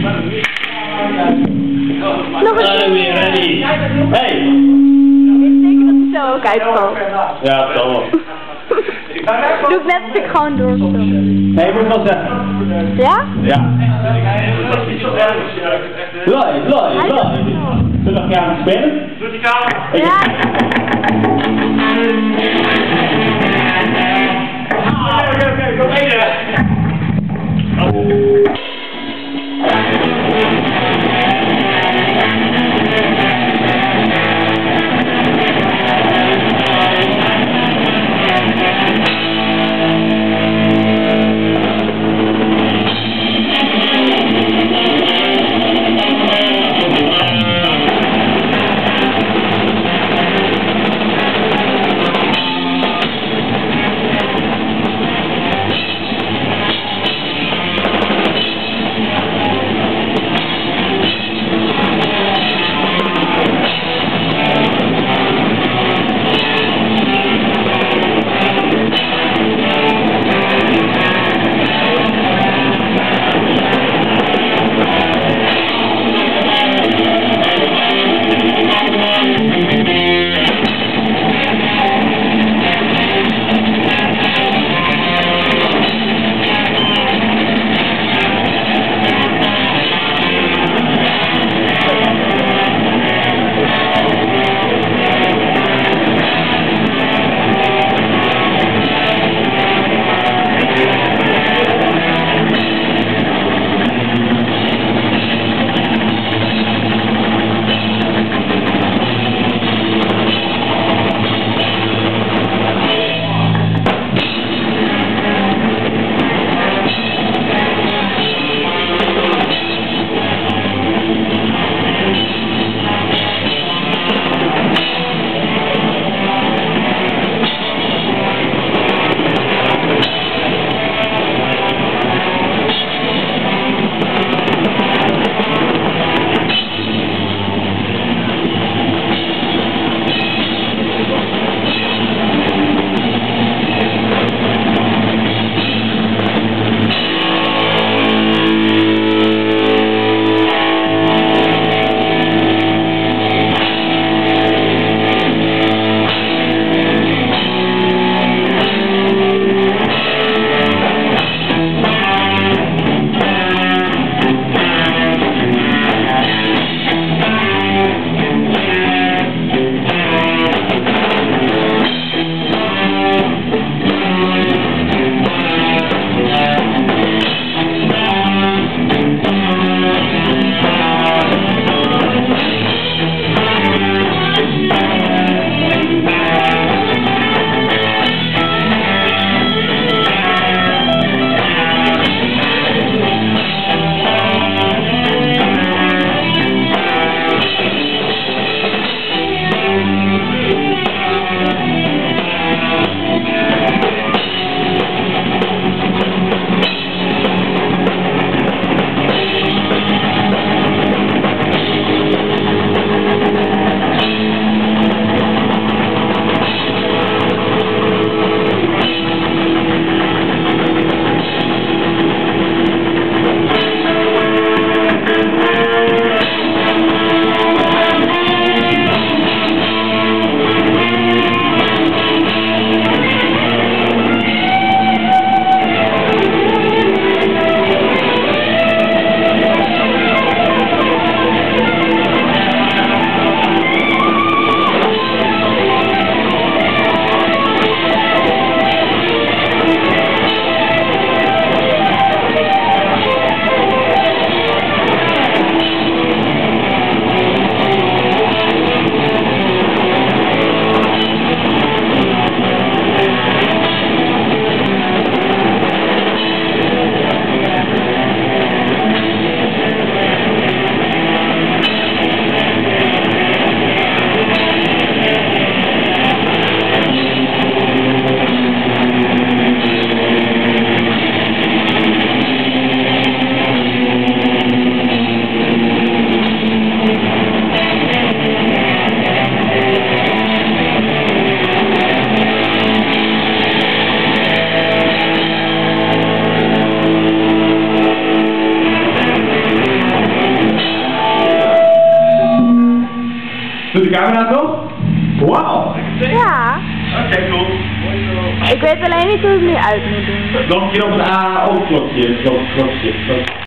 Nog een keer. Ready. Hey! Ik denk zeker dat hij zo ook uitvalt. Ja, dat zal wel. Doe ik net als ik gewoon doorspel. Nee, ik moet wel zeggen. Ja? Ja. Live. Zullen we nog gaan spelen? Doe die kamer. Ja. Oké, kom eten. Ik weet alleen niet hoe ik het nu uit moet doen. Nog een keer op een A, ook klokje.